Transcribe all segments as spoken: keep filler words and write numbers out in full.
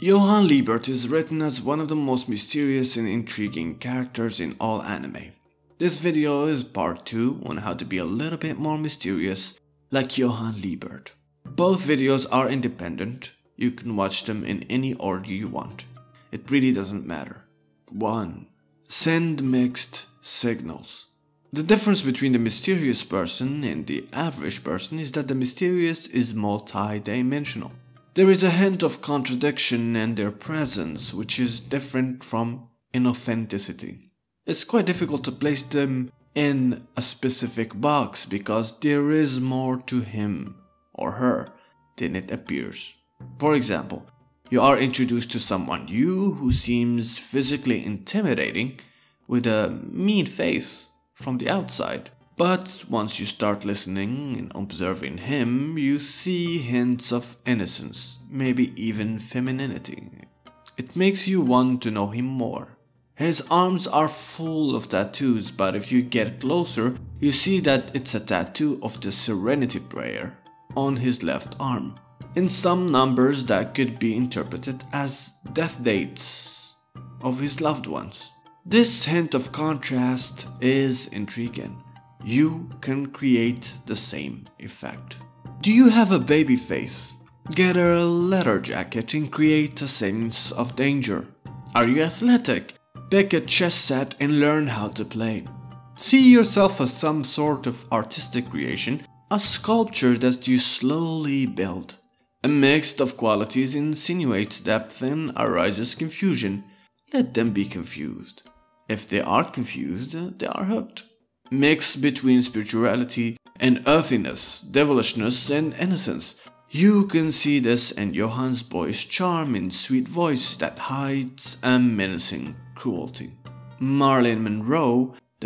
Johan Liebert is written as one of the most mysterious and intriguing characters in all anime. This video is part two on how to be a little bit more mysterious like Johan Liebert. Both videos are independent, you can watch them in any order you want. It really doesn't matter. one. Send mixed signals. The difference between the mysterious person and the average person is that the mysterious is multi-dimensional. There is a hint of contradiction in their presence, which is different from inauthenticity. It's quite difficult to place them in a specific box because there is more to him or her than it appears. For example, you are introduced to someone new who seems physically intimidating with a mean face from the outside. But once you start listening and observing him, you see hints of innocence, maybe even femininity. It makes you want to know him more. His arms are full of tattoos, but if you get closer, you see that it's a tattoo of the Serenity Prayer on his left arm. In some numbers that could be interpreted as death dates of his loved ones. This hint of contrast is intriguing. You can create the same effect. Do you have a baby face? Get a leather jacket and create a sense of danger. Are you athletic? Pick a chess set and learn how to play. See yourself as some sort of artistic creation, a sculpture that you slowly build. A mix of qualities insinuates depth and arises confusion. Let them be confused. If they are confused, they are hooked. Mix between spirituality and earthiness, devilishness and innocence. You can see this in Johan's boyish charm and sweet voice that hides a menacing cruelty. Marilyn Monroe, the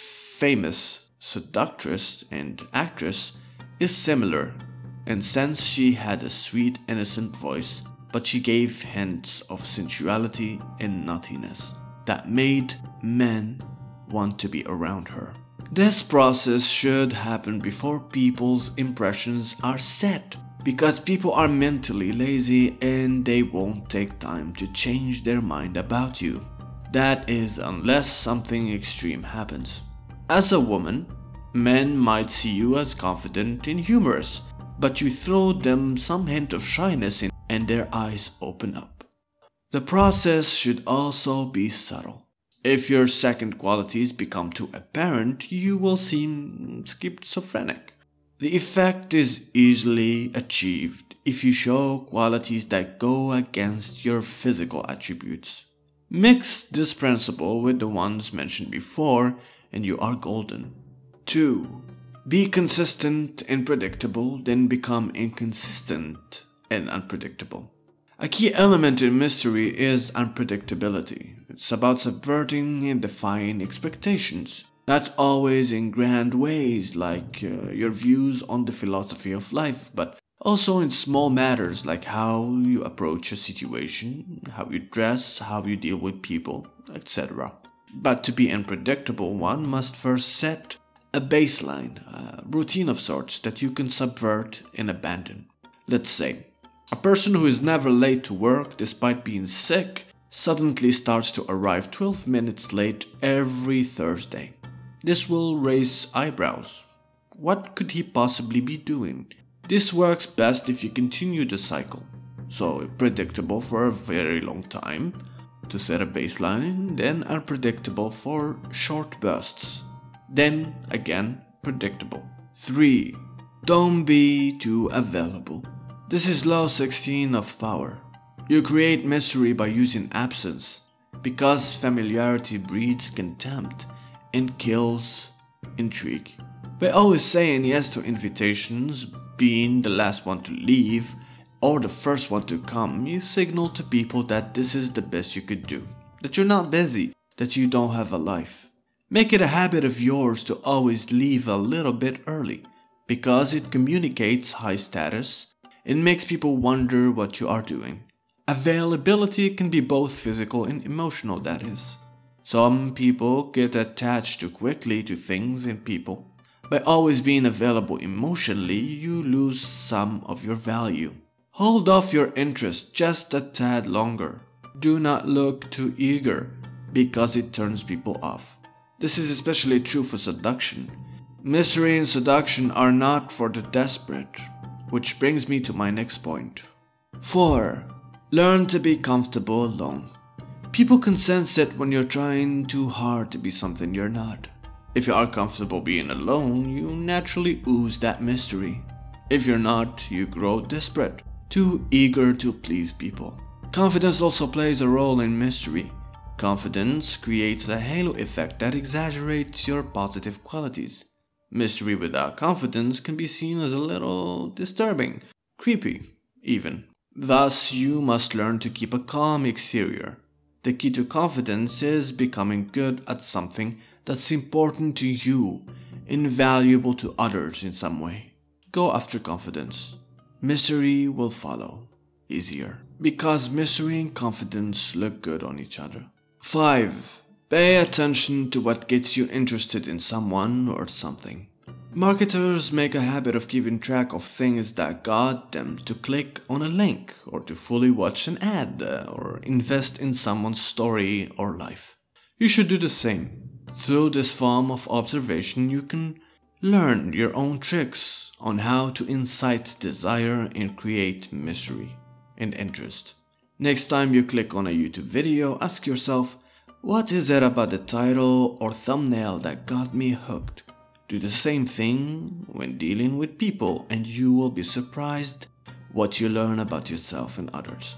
famous seductress and actress, is similar, and since she had a sweet innocent voice, but she gave hints of sensuality and nuttiness that made men want to be around her. This process should happen before people's impressions are set, because people are mentally lazy and they won't take time to change their mind about you. That is, unless something extreme happens. As a woman, men might see you as confident and humorous, but you throw them some hint of shyness in and their eyes open up. The process should also be subtle. If your second qualities become too apparent, you will seem schizophrenic. The effect is easily achieved if you show qualities that go against your physical attributes. Mix this principle with the ones mentioned before and you are golden. two. Be consistent and predictable, then become inconsistent and unpredictable. A key element in mystery is unpredictability. It's about subverting and defying expectations, not always in grand ways like uh, your views on the philosophy of life, but also in small matters like how you approach a situation, how you dress, how you deal with people, et cetera. But to be unpredictable, one must first set a baseline, a routine of sorts that you can subvert and abandon. Let's say, a person who is never late to work despite being sick suddenly starts to arrive twelve minutes late every Thursday. This will raise eyebrows. What could he possibly be doing? This works best if you continue the cycle. So predictable for a very long time to set a baseline, then unpredictable for short bursts. Then again predictable. three. Don't be too available. This is law sixteen of power. You create mystery by using absence, because familiarity breeds contempt and kills intrigue. By always saying yes to invitations, being the last one to leave or the first one to come, you signal to people that this is the best you could do, that you're not busy, that you don't have a life. Make it a habit of yours to always leave a little bit early, because it communicates high status and makes people wonder what you are doing. Availability can be both physical and emotional, that is. Some people get attached too quickly to things and people. By always being available emotionally, you lose some of your value. Hold off your interest just a tad longer. Do not look too eager, because it turns people off. This is especially true for seduction. Mystery and seduction are not for the desperate, which brings me to my next point. four. Learn to be comfortable alone. People can sense it when you're trying too hard to be something you're not. If you are comfortable being alone, you naturally ooze that mystery. If you're not, you grow desperate, too eager to please people. Confidence also plays a role in mystery. Confidence creates a halo effect that exaggerates your positive qualities. Mystery without confidence can be seen as a little disturbing, creepy, even. Thus, you must learn to keep a calm exterior. The key to confidence is becoming good at something that's important to you, invaluable to others in some way. Go after confidence. Mystery will follow. Easier. Because mystery and confidence look good on each other. five. Pay attention to what gets you interested in someone or something. Marketers make a habit of keeping track of things that got them to click on a link or to fully watch an ad or invest in someone's story or life. You should do the same. Through this form of observation, you can learn your own tricks on how to incite desire and create mystery and interest. Next time you click on a YouTube video, ask yourself, what is it about the title or thumbnail that got me hooked? Do the same thing when dealing with people and you will be surprised what you learn about yourself and others.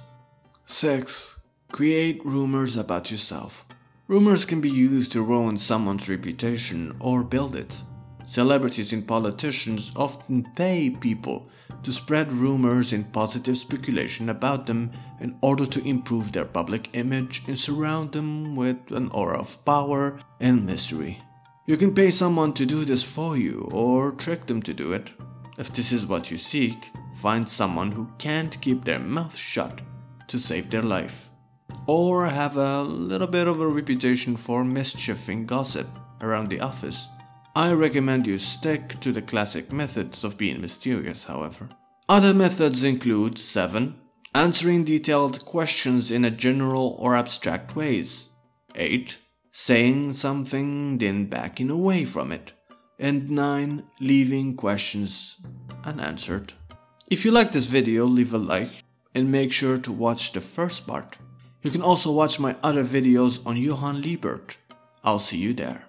six. Create rumors about yourself. Rumors can be used to ruin someone's reputation or build it. Celebrities and politicians often pay people to spread rumors and positive speculation about them in order to improve their public image and surround them with an aura of power and mystery. You can pay someone to do this for you or trick them to do it. If this is what you seek, find someone who can't keep their mouth shut to save their life, or have a little bit of a reputation for mischief and gossip around the office. I recommend you stick to the classic methods of being mysterious, however. Other methods include seven. Answering detailed questions in a general or abstract ways. eight. Saying something then backing away from it. And nine. Leaving questions unanswered. If you like this video, leave a like and make sure to watch the first part. You can also watch my other videos on Johan Liebert. I'll see you there.